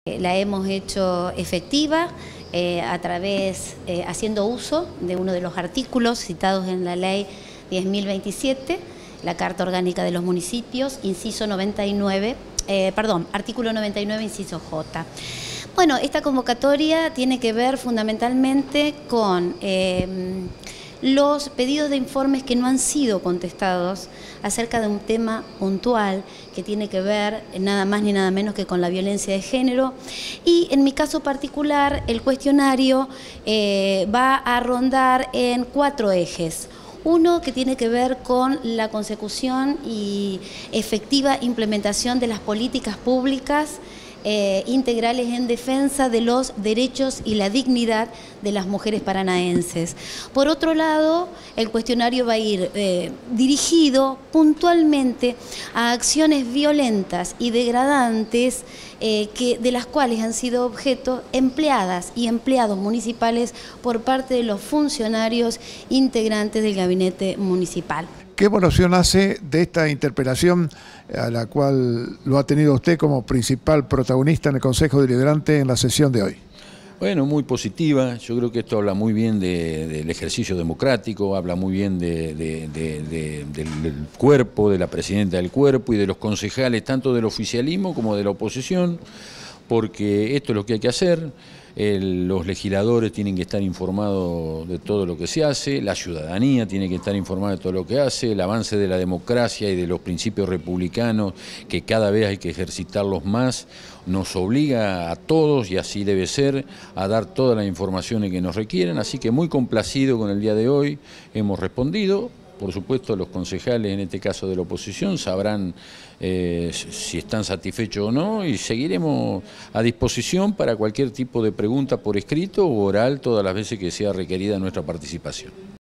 La hemos hecho efectiva haciendo uso de uno de los artículos citados en la Ley 10.027, la Carta Orgánica de los Municipios, artículo 99, inciso J. Bueno, esta convocatoria tiene que ver fundamentalmente con los pedidos de informes que no han sido contestados acerca de un tema puntual que tiene que ver nada más ni nada menos que con la violencia de género, y en mi caso particular el cuestionario va a rondar en 4 ejes. Uno que tiene que ver con la consecución y efectiva implementación de las políticas públicas integrales en defensa de los derechos y la dignidad de las mujeres paranaenses. Por otro lado, el cuestionario va a ir dirigido puntualmente a acciones violentas y degradantes de las cuales han sido objeto empleadas y empleados municipales por parte de los funcionarios integrantes del gabinete municipal. ¿Qué evaluación hace de esta interpelación a la cual lo ha tenido usted como principal protagonista en el Consejo Deliberante en la sesión de hoy? Bueno, muy positiva. Yo creo que esto habla muy bien del ejercicio democrático, habla muy bien del cuerpo, de la presidenta del cuerpo y de los concejales, tanto del oficialismo como de la oposición, porque esto es lo que hay que hacer. Los legisladores tienen que estar informados de todo lo que se hace, la ciudadanía tiene que estar informada de todo lo que hace, el avance de la democracia y de los principios republicanos, que cada vez hay que ejercitarlos más, nos obliga a todos, y así debe ser, a dar todas las informaciones que nos requieren. Así que muy complacido con el día de hoy, hemos respondido. Por supuesto, los concejales, en este caso de la oposición, sabrán si están satisfechos o no, y seguiremos a disposición para cualquier tipo de pregunta por escrito o oral todas las veces que sea requerida nuestra participación.